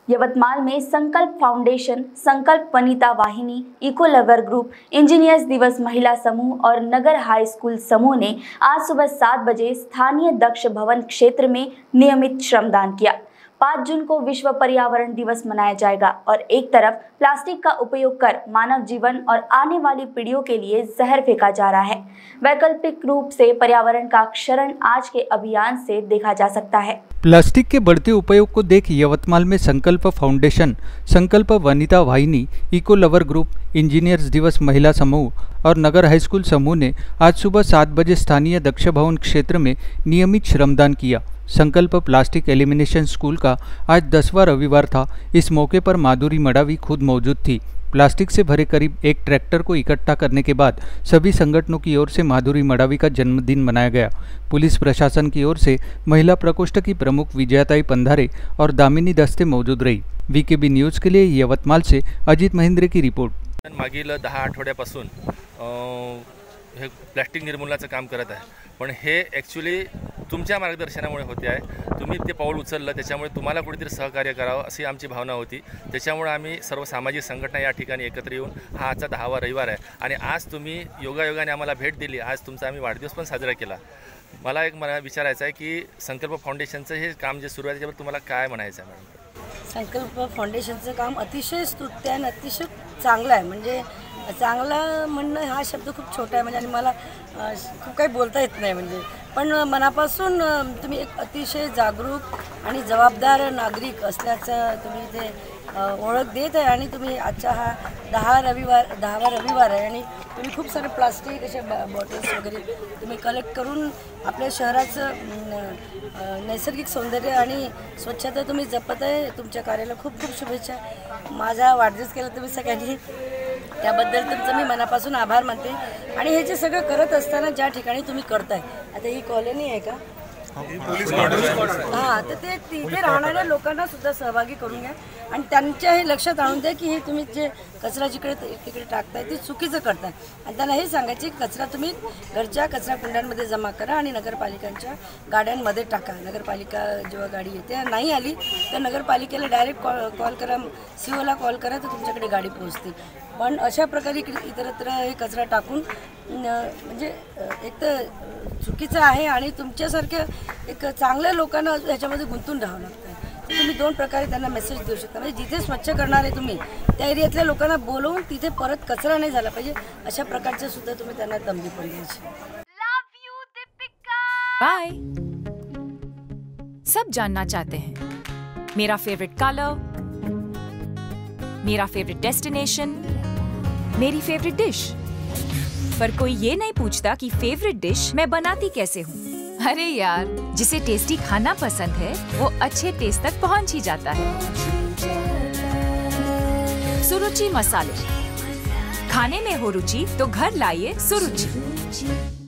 यवतमाल में संकल्प फाउंडेशन, संकल्प वनिता वाहिनी, इको लवर ग्रुप, इंजीनियर्स दिवस महिला समूह और नगर हाई स्कूल समूह ने आज सुबह 7 बजे स्थानीय दक्ष भवन क्षेत्र में नियमित श्रमदान किया। 5 जून को विश्व पर्यावरण दिवस मनाया जाएगा और एक तरफ प्लास्टिक का उपयोग कर मानव जीवन और आने वाली पीढ़ियों के लिए जहर फेंका जा रहा है, वैकल्पिक रूप से पर्यावरण का क्षरण आज के अभियान से देखा जा सकता है। प्लास्टिक के बढ़ते उपयोग को देख यवतमाल में संकल्प फाउंडेशन, संकल्प वनिता वाहिनी, इको लवर ग्रुप, इंजीनियर्स दिवस महिला समूह और नगर हाईस्कूल समूह ने आज सुबह 7 बजे स्थानीय दक्ष भवन क्षेत्र में नियमित श्रमदान किया। संकल्प प्लास्टिक एलिमिनेशन स्कूल का आज 10वां रविवार था। इस मौके पर माधुरी मडावी खुद मौजूद थी। प्लास्टिक से भरे करीब एक ट्रैक्टर को इकट्ठा करने के बाद सभी संगठनों की ओर से माधुरी मडावी का जन्मदिन मनाया गया। पुलिस प्रशासन की ओर से महिला प्रकोष्ठ की प्रमुख विजयाताई पंधारे और दामिनी दस्ते मौजूद रही। वीकेबी न्यूज के लिए यवतमाल से अजित महेंद्रे की रिपोर्ट। मागील 10 आठवड्यापासून हे प्लास्टिक निर्मूलनाचं काम करत आहे, पण हे ॲक्च्युली तुमच्या मार्गदर्शनामुळे होते आहे। तुम्ही ते पाऊल उचललं, त्याच्यामुळे तुम्हाला कुठेतरी सहकार्य करावं अशी आमची भावना होती। त्याच्यामुळे आम्ही सर्व सामाजिक संघटना या ठिकाणी एकत्र येऊन हा आजचा 10वा रविवार आहे आणि आज तुम्ही योगायोगाने आम्हाला भेट दिली। आज तुमचा आम्ही वाढदिवस पण साजरा केला। मला विचारायचं आहे की संकल्प फाउंडेशनचं हे काम जे सुरू आहे त्याच्याबद्दल तुम्हाला काय म्हणायचं आहे मॅडम? संकल्प फाउंडेशनचं काम अतिशय स्तुत्य आणि अतिशय चांगलं आहे। म्हणजे चांगलं म्हणणं हा शब्द खूप छोटा आहे म्हणजे आणि मला खूप काही बोलता येत नाही म्हणजे, पण मनापासून तुम्ही एक अतिशय जागरूक आणि जबाबदार नागरिक असल्याचं तुम्ही इथे ओळख देत आहे आणि तुम्ही आजचा हा 10वा रविवार आहे आणि तुम्ही खूप सारे प्लास्टिक असे बॉटल्स वगैरे तुम्ही कलेक्ट करून आपल्या शहराचं नैसर्गिक सौंदर्य आणि स्वच्छता तुम्ही जपत आहे। तुमच्या कार्याला खूप खूप शुभेच्छा। माझा वाढदिवस केला तुम्ही सगळ्यांनी, त्याबद्दल तुमचं मी मनापासून आभार मानते। आणि हे जे सगळं करत असताना ज्या ठिकाणी तुम्ही करताय, आता ही कॉलनी आहे का? हां, तर ते तिथे राहणाऱ्या लोकांना सुद्धा सहभागी करून घ्या आणि त्यांच्या हे लक्षात आणून द्या की हे तुम्ही जे कचरा जिकडे तिकडे टाकताय ते चुकीचं करताय आणि त्यांना हे सांगायचे की कचरा तुम्ही घरच्या कचरा कुंड्यांमध्ये जमा करा आणि नगरपालिकांच्या गाड्यांमध्ये टाका। नगरपालिका जेव्हा गाडी येते नाही आली तर नगरपालिकेला डायरेक्ट कॉल करा, सीओला कॉल करा, तर तुमच्याकडे गाडी पोहोचते। पण अशा प्रकारे इतरत्र हे कचरा टाकून म्हणजे एक तर चुकीचं आहे आणि तुमच्यासारख्या एक चांगल्या लोकांना ह्याच्यामध्ये गुंतून राहावं लागतं। तुम्ही 2 प्रकारे त्यांना मेसेज देऊ शकता, म्हणजे जिथे स्वच्छ करणार आहे तुम्ही त्या एरियातल्या लोकांना बोलवून तिथे परत कचरा नाही झाला पाहिजे अशा प्रकारचे सुद्धा तुम्ही त्यांना तंबी पण द्यायची। बाय। सब जानना चाहते हैं मेरा फेवरेट कलर, मेरा फेवरेट डेस्टिनेशन, मेरी फेवरेट डिश, पर कोई ये नहीं पूछता कि फेवरेट डिश मैं बनाती कैसे हूँ। अरे यार, जिसे टेस्टी खाना पसंद है वो अच्छे टेस्ट तक पहुँच ही जाता है। सुरुचि मसाले, खाने में हो रुचि तो घर लाइए सुरुचि।